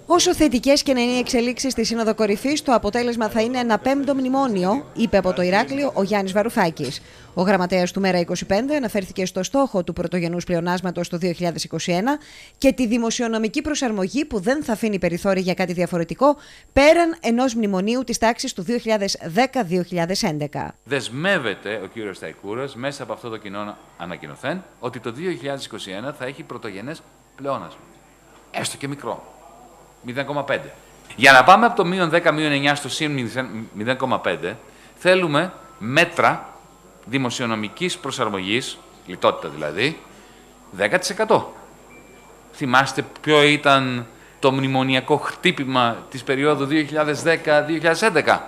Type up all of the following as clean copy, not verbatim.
Όσο θετικές και να είναι οι εξελίξεις στη Σύνοδο Κορυφής, το αποτέλεσμα θα είναι ένα πέμπτο μνημόνιο, είπε από το Ηράκλειο ο Γιάννης Βαρουφάκης. Ο γραμματέας του Μέρα25 αναφέρθηκε στο στόχο του πρωτογενούς πλεονάσματος το 2021 και τη δημοσιονομική προσαρμογή που δεν θα αφήνει περιθώρια για κάτι διαφορετικό πέραν ενός μνημονίου της τάξης του 2010-2011. Δεσμεύεται ο κύριος Σταϊκούρας μέσα από αυτό το κοινό ανακοινωθέν ότι το 2021 θα έχει πρωτογενές πλεόνασμα. Έστω και μικρό. 0,5. Για να πάμε από το μείον 10, μείον 9 στο συν 0,5, θέλουμε μέτρα δημοσιονομικής προσαρμογής, λιτότητα δηλαδή, 10%. Θυμάστε ποιο ήταν το μνημονιακό χτύπημα της περίοδου 2010-2011?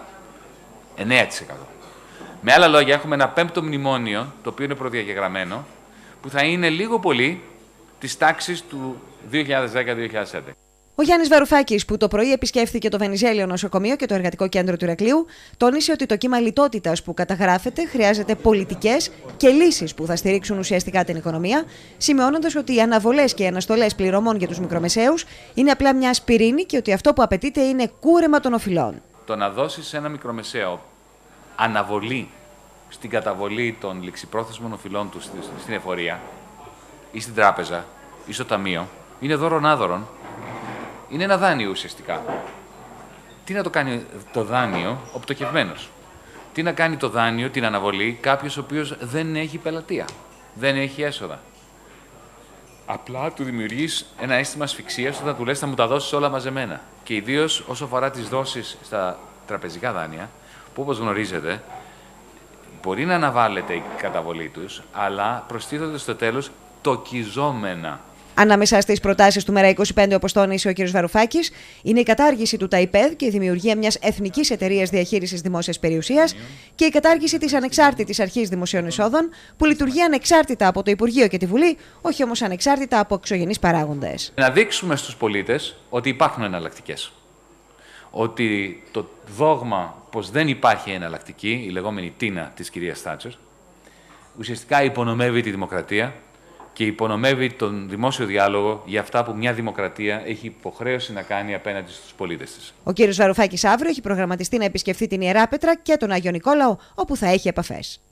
9%. Με άλλα λόγια, έχουμε ένα πέμπτο μνημόνιο, το οποίο είναι προδιαγεγραμμένο, που θα είναι λίγο πολύ της τάξης του 2010-2011. Ο Γιάννης Βαρουφάκης, που το πρωί επισκέφθηκε το Βενιζέλιο Νοσοκομείο και το Εργατικό Κέντρο του Ηρακλείου, τόνισε ότι το κύμα λιτότητας που καταγράφεται χρειάζεται πολιτικές και λύσεις που θα στηρίξουν ουσιαστικά την οικονομία, σημειώνοντας ότι οι αναβολές και οι αναστολές πληρωμών για τους μικρομεσαίους είναι απλά μια ασπιρίνη και ότι αυτό που απαιτείται είναι κούρεμα των οφειλών. Το να δώσεις σε ένα μικρομεσαίο αναβολή στην καταβολή των ληξιπρόθεσμων οφειλών του στην εφορία ή στην τράπεζα ή στο ταμείο είναι δώρον-άδωρον. Είναι ένα δάνειο ουσιαστικά. Τι να το κάνει το δάνειο ο πτωχευμένος? Τι να κάνει το δάνειο, την αναβολή, κάποιος ο οποίος δεν έχει πελατεία, δεν έχει έσοδα? Απλά του δημιουργείς ένα αίσθημα ασφυξίας όταν του λες θα μου τα δώσεις όλα μαζεμένα. Και ιδίως όσο αφορά τις δόσεις στα τραπεζικά δάνεια, που όπως γνωρίζετε μπορεί να αναβάλλεται η καταβολή τους, αλλά προστίθονται στο τέλος τοκιζόμενα. Ανάμεσα στις προτάσεις του Μέρα25, όπως τόνισε ο κ. Βαρουφάκης, είναι η κατάργηση του ΤΑΙΠΕΔ και η δημιουργία μιας εθνικής εταιρείας διαχείρισης δημόσιας περιουσίας και η κατάργηση της ανεξάρτητης αρχής δημοσίων εισόδων, που λειτουργεί ανεξάρτητα από το Υπουργείο και τη Βουλή, όχι όμως ανεξάρτητα από εξωγενείς παράγοντες. Να δείξουμε στους πολίτες ότι υπάρχουν εναλλακτικές. Ότι το δόγμα πως δεν υπάρχει εναλλακτική, η λεγόμενη τίνα της κυρίας Θάτσερ, ουσιαστικά υπονομεύει τη δημοκρατία και υπονομεύει τον δημόσιο διάλογο για αυτά που μια δημοκρατία έχει υποχρέωση να κάνει απέναντι στους πολίτες της. Ο κ. Βαρουφάκης αύριο έχει προγραμματιστεί να επισκεφθεί την Ιερά Πέτρα και τον Άγιο Νικόλαο, όπου θα έχει επαφές.